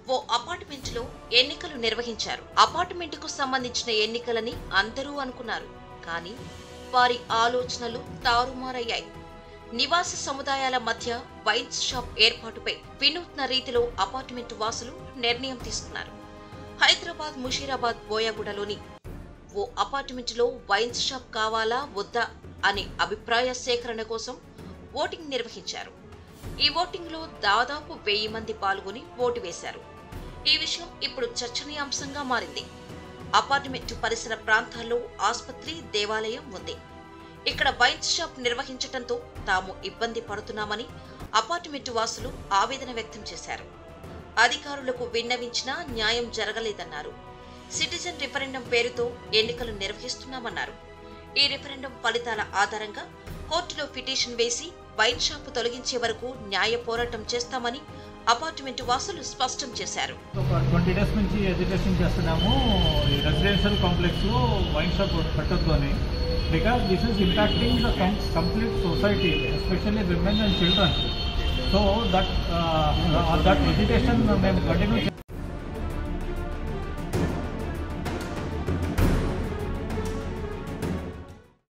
ఓ అపార్ట్మెంట్లో ఎన్నికలు నిర్వహించారు. అపార్ట్మెంట్కు సంబంధించిన ఎన్నికలని అందరూ అనుకున్నారు. కానీ వారి ఆలోచనలు తారుమారయ్యాయి. నివాస సముదాయాల మధ్య వైన్ షాప్ ఏర్పాటుపై వినూత్న రీతిలో అపార్ట్మెంట్ వాసులు నిర్ణయం తీసుకున్నారు. హైదరాబాద్ ముషీరాబాద్ బోయాగూడలోని ఓ అపార్ట్మెంట్లో వైన్ షాప్ కావాలా వద్దా అనే అభిప్రాయ సేకరణ కోసం ఓటింగ్ నిర్వహించారు. ఈ ఓటింగ్ లో దాదాపు 1000 మంది పాల్గొని ఓటు వేశారు. ఈ విషయం ఇప్పుడు చర్చనీయాంశంగా మారింది. అపార్ట్మెంట్ పరిసర ప్రాంతాల్లో ఆసుపత్రి, దేవాలయం ఉంది. ఇక్కడ వైన్ షాప్ నిర్వహించడంతో తాము ఇబ్బంది పడుతున్నామని అపార్ట్మెంట్ వాసులు ఆవేదన వ్యక్తం చేశారు. అధికారులకు విన్నవించినా న్యాయం జరగలేదన్నారు. సిటిజన్ రిఫరెండం పేరుతో ఎన్నికలు నిర్వహిస్తున్నామన్నారు. ఈ రిఫరెండం ఫలితాల ఆధారంగా కోర్టులో పిటిషన్ వేసి వైన్ షాప్ తొలగించే వరకు న్యాయ పోరాటం చేస్తామని అపార్ట్మెంట్ వాసులు స్పష్టం చేశారు. ఒక 20 డేస్ నుంచి ఎడ్యుకేషన్ చేస్తున్నాము. ఈ రెసిడెన్షియల్ కాంప్లెక్స్ లో వైన్ షాప్ పెట్టొద్దు అని. Because this is impacting the complete society, especially women and children. So that education మేము కంటిన్యూ